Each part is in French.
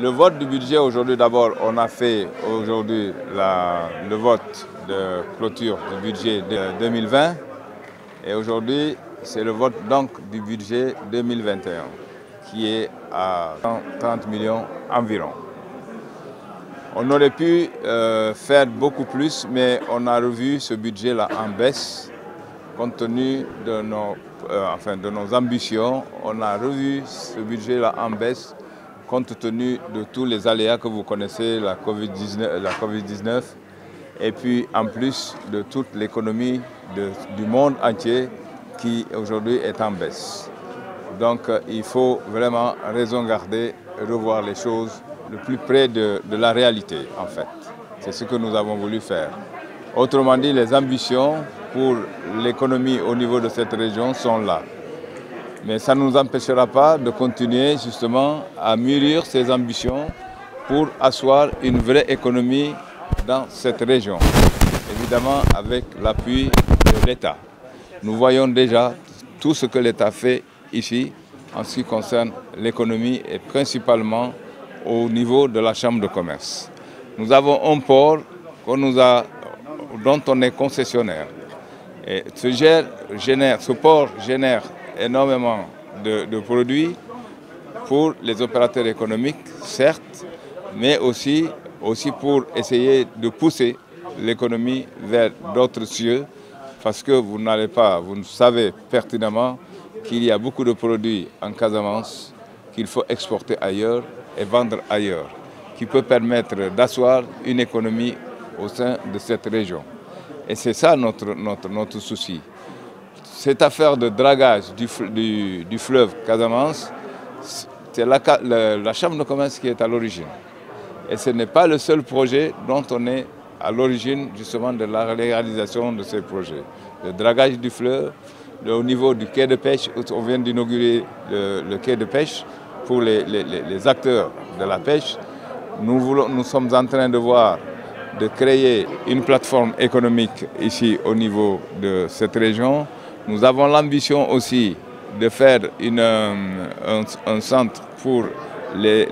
Le vote du budget aujourd'hui, d'abord, on a fait aujourd'hui le vote de clôture du budget de 2020 et aujourd'hui c'est le vote donc du budget 2021 qui est à 30 millions environ. On aurait pu faire beaucoup plus, mais on a revu ce budget-là en baisse compte tenu de nos ambitions. On a revu ce budget-là en baisse compte tenu de tous les aléas que vous connaissez, la Covid-19, et puis en plus de toute l'économie du monde entier qui aujourd'hui est en baisse. Donc il faut vraiment raison garder, revoir les choses le plus près de la réalité en fait. C'est ce que nous avons voulu faire. Autrement dit, les ambitions pour l'économie au niveau de cette région sont là. Mais ça ne nous empêchera pas de continuer justement à mûrir ces ambitions pour asseoir une vraie économie dans cette région. Évidemment avec l'appui de l'État. Nous voyons déjà tout ce que l'État fait ici en ce qui concerne l'économie et principalement au niveau de la Chambre de commerce. Nous avons un port dont on est concessionnaire. Et ce port génère énormément de produits pour les opérateurs économiques, certes, mais aussi pour essayer de pousser l'économie vers d'autres cieux, parce que vous savez pertinemment qu'il y a beaucoup de produits en Casamance qu'il faut exporter ailleurs et vendre ailleurs, qui peut permettre d'asseoir une économie au sein de cette région. Et c'est ça notre souci. Cette affaire de dragage du fleuve Casamance, c'est la Chambre de commerce qui est à l'origine. Et ce n'est pas le seul projet dont on est à l'origine justement de la réalisation de ces projets. Le dragage du fleuve, au niveau du quai de pêche, on vient d'inaugurer le quai de pêche pour les acteurs de la pêche. Nous sommes en train de créer une plateforme économique ici au niveau de cette région. Nous avons l'ambition aussi de faire un centre pour les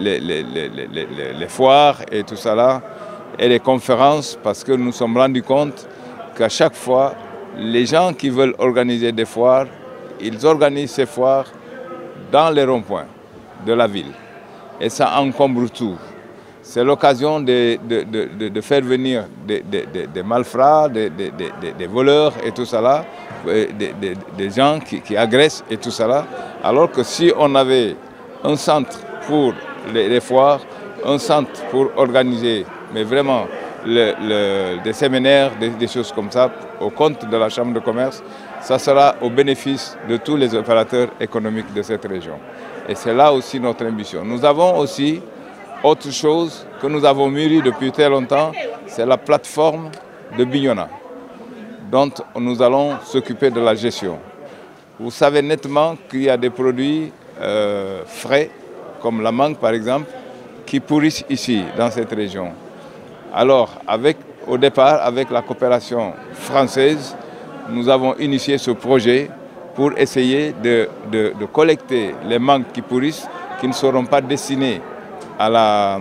foires et tout ça là, et les conférences, parce que nous nous sommes rendus compte qu'à chaque fois, les gens qui veulent organiser des foires, ils organisent ces foires dans les ronds-points de la ville. Et ça encombre tout. C'est l'occasion de faire venir des malfrats, des voleurs et tout ça là, des gens qui agressent et tout ça là. Alors que si on avait un centre pour les foires, un centre pour organiser, mais vraiment des séminaires, des choses comme ça, au compte de la Chambre de commerce, ça sera au bénéfice de tous les opérateurs économiques de cette région. Et c'est là aussi notre ambition. Nous avons aussi autre chose que nous avons mûri depuis très longtemps, c'est la plateforme de Bignona, dont nous allons s'occuper de la gestion. Vous savez nettement qu'il y a des produits frais, comme la mangue par exemple, qui pourrissent ici, dans cette région. Alors, au départ, avec la coopération française, nous avons initié ce projet pour essayer de collecter les mangues qui pourrissent, qui ne seront pas destinées à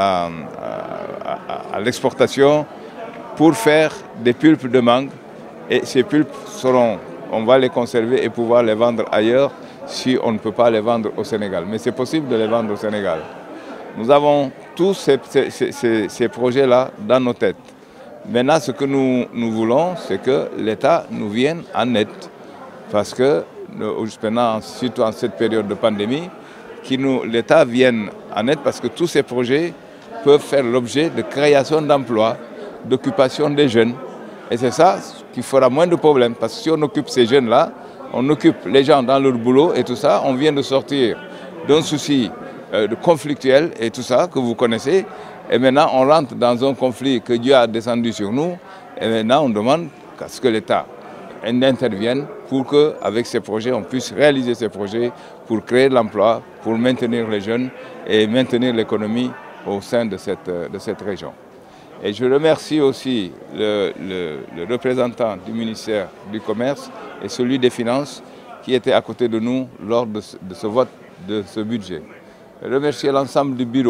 l'exportation, pour faire des pulpes de mangue. Et ces pulpes on va les conserver et pouvoir les vendre ailleurs si on ne peut pas les vendre au Sénégal. Mais c'est possible de les vendre au Sénégal. Nous avons tous ces projets-là dans nos têtes. Maintenant, ce que nous voulons, c'est que l'État nous vienne en aide. Parce que, maintenant, surtout en cette période de pandémie, l'État vienne en aide parce que tous ces projets peuvent faire l'objet de création d'emplois, d'occupation des jeunes. Et c'est ça qui fera moins de problèmes. Parce que si on occupe ces jeunes-là, on occupe les gens dans leur boulot et tout ça, on vient de sortir d'un souci conflictuel et tout ça que vous connaissez. Et maintenant, on rentre dans un conflit que Dieu a descendu sur nous. Et maintenant, on demande à ce que l'État intervienne pour qu'avec ces projets, on puisse réaliser ces projets pour créer de l'emploi, pour maintenir les jeunes et maintenir l'économie au sein de cette région. Et je remercie aussi le représentant du ministère du Commerce et celui des Finances qui étaient à côté de nous lors de ce vote de ce budget. Je remercie l'ensemble du bureau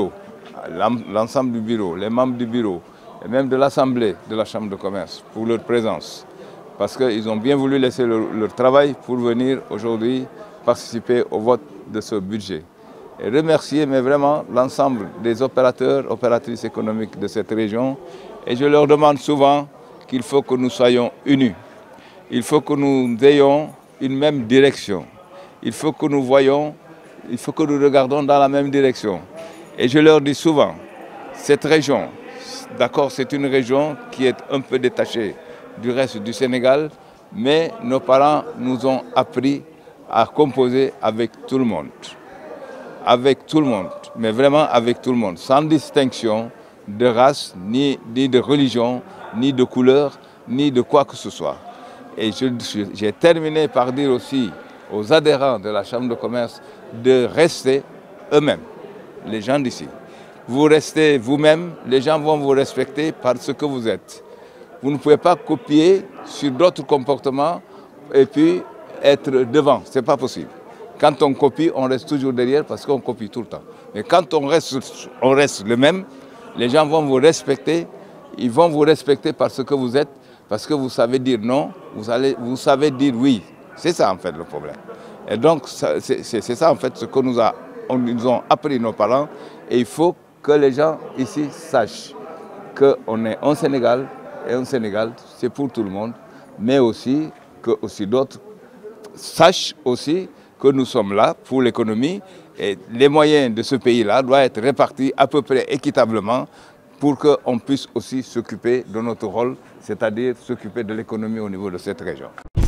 l'ensemble du bureau, les membres du bureau, et même de l'Assemblée de la Chambre de commerce pour leur présence. Parce qu'ils ont bien voulu laisser leur travail pour venir aujourd'hui participer au vote de ce budget. Et remercier mais vraiment l'ensemble des opérateurs, opératrices économiques de cette région. Et je leur demande souvent qu'il faut que nous soyons unis. Il faut que nous ayons une même direction. Il faut que nous voyons, il faut que nous regardons dans la même direction. Et je leur dis souvent, cette région, d'accord, c'est une région qui est un peu détachée du reste du Sénégal, mais nos parents nous ont appris à composer avec tout le monde. Avec tout le monde, mais vraiment avec tout le monde, sans distinction de race, ni de religion, ni de couleur, ni de quoi que ce soit. Et j'ai terminé par dire aussi aux adhérents de la Chambre de commerce de rester eux-mêmes, les gens d'ici. Vous restez vous-même, les gens vont vous respecter par ce que vous êtes. Vous ne pouvez pas copier sur d'autres comportements et puis être devant, ce n'est pas possible. Quand on copie, on reste toujours derrière parce qu'on copie tout le temps. Mais quand on reste le même, les gens vont vous respecter, ils vont vous respecter par ce que vous êtes, parce que vous savez dire non, vous savez dire oui. C'est ça en fait le problème. Et donc c'est ça en fait ce que nous ont appris nos parents. Et il faut que les gens ici sachent qu'on est un Sénégal, et un Sénégal c'est pour tout le monde, mais aussi que aussi d'autres sachent aussi que nous sommes là pour l'économie et les moyens de ce pays-là doivent être répartis à peu près équitablement pour qu'on puisse aussi s'occuper de notre rôle, c'est-à-dire s'occuper de l'économie au niveau de cette région.